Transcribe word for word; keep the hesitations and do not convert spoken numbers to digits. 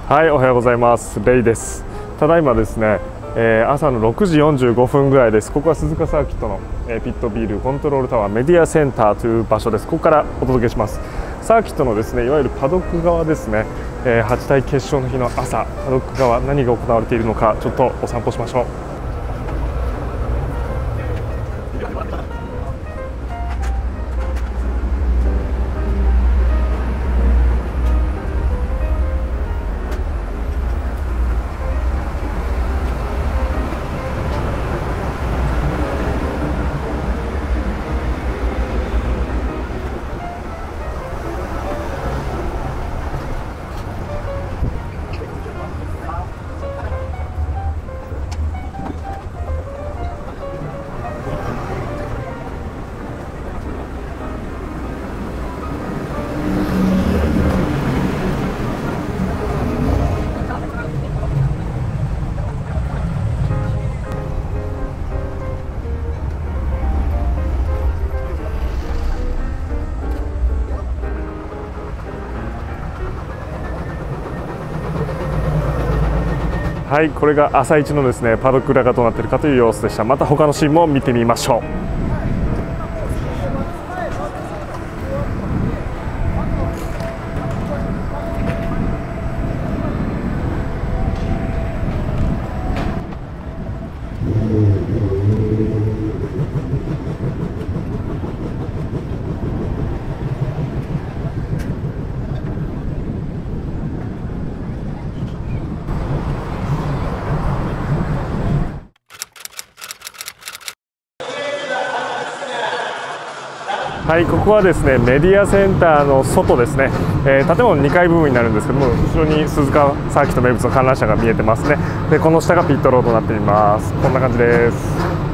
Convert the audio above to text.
はい、おはようございます。レイです。ただいまですね、えー、朝のろくじよんじゅうごふんぐらいです。ここは鈴鹿サーキットの、えー、ピットビールコントロールタワーメディアセンターという場所です。ここからお届けします。サーキットのですね、いわゆるパドック側ですね、えー、はち体決勝の日の朝、パドック側何が行われているのかちょっとお散歩しましょう。はい、これが朝一のですねパドック裏がどうなっているかという様子でした。また他のシーンも見てみましょう。はい、ここはですねメディアセンターの外ですね、えー、建物にかい部分になるんですけども、後ろに鈴鹿サーキット名物の観覧車が見えてますね。でこの下がピットロードになっています。こんな感じです。